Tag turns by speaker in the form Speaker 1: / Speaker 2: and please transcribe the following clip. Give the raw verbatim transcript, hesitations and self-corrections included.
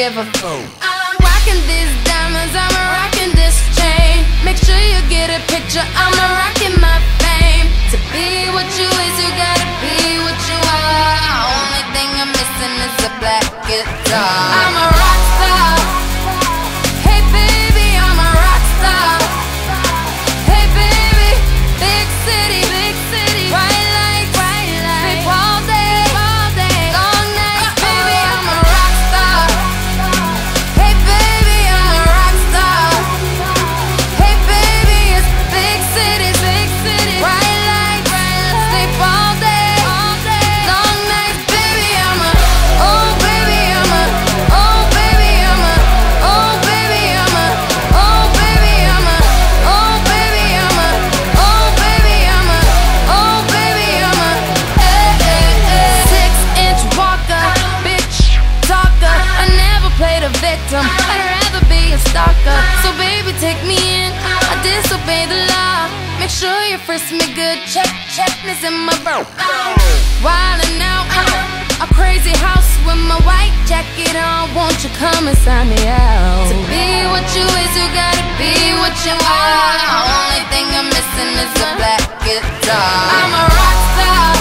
Speaker 1: give a fuck. I'm rocking these diamonds, I'm rocking this chain. Make sure you get a picture, I'm rocking my fame. To be what you is, you gotta be what you are. Only thing I'm missing is a black guitar. I'm a rock star. Hey baby, I'm a rock star. Hey baby, big city, big city, bright lights, bright lights, sleep all day, all day, long nights. Baby, I'm a rock star. Hey baby, I'm a rock star. Hey baby, it's big cities, big cities, bright lights, bright lights, sleep all day, all day, long nights. Baby, I'm a, oh baby, I'm a, oh baby, I'm a, oh baby, I'm a, oh baby, I'm a, oh baby, I'm a, oh baby, I'm a, oh baby, I'm a, eh, eh, eh. Six inch walker, bitch talker. I never played a victim, I'd rather be a stalker. So baby, take me in, I disobey the law. Make sure you frisk me good, check, check this in my bro. Wildin' out, a crazy house with my white jacket on. Won't you come and sign me out? To be what you is, you gotta be what you are. Only thing I'm missing is a black guitar. I'm a rock star.